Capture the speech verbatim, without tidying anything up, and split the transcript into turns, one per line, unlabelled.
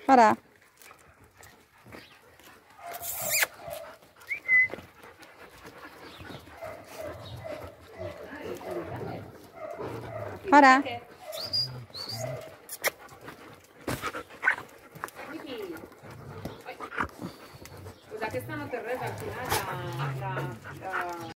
Farà. Farà.
Scusa che stanotte il re al finale la, la, la...